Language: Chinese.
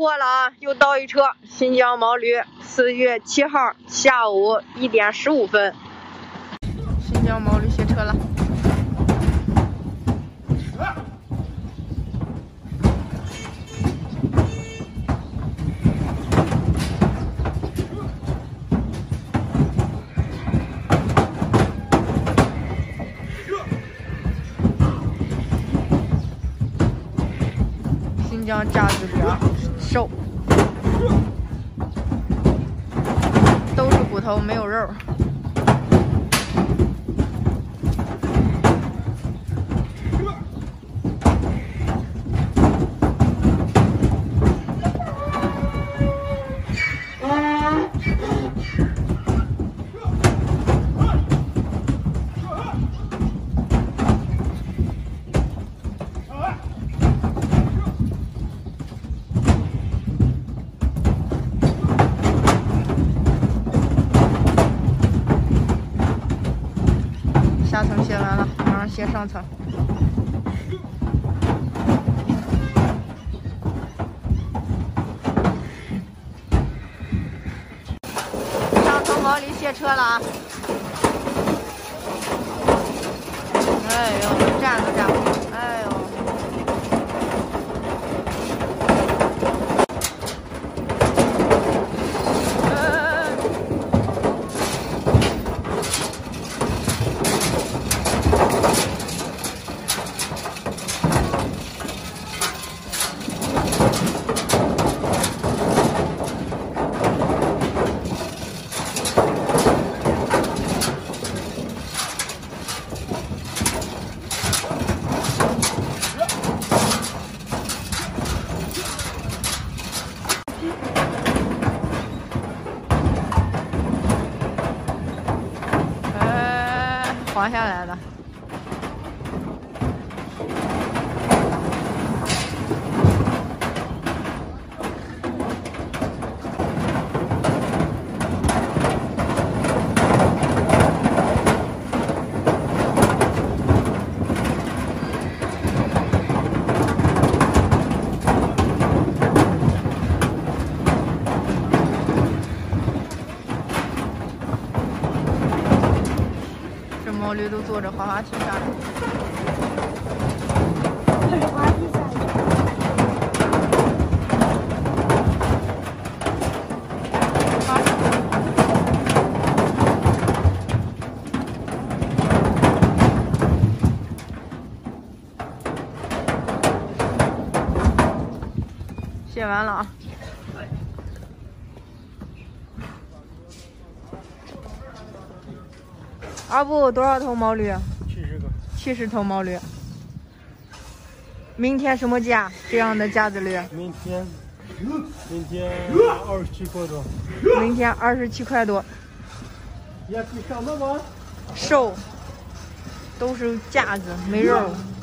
货了啊！又到一车，新疆毛驴，4月7号下午1点15分，新疆毛驴卸车了。新疆架子比较瘦，都是骨头，没有肉。下层卸完了，马上卸上层。上层毛驴卸车了啊！哎呦，站都站不住！哎呦。滑下来了。毛驴都坐着滑滑梯下来。滑梯下来。卸完了啊。阿布多少头毛驴？70个。70头毛驴。明天什么价？这样的架子驴？ 明天27块多。 明天27块多。 也可以上那吗？ 瘦，都是架子，没肉。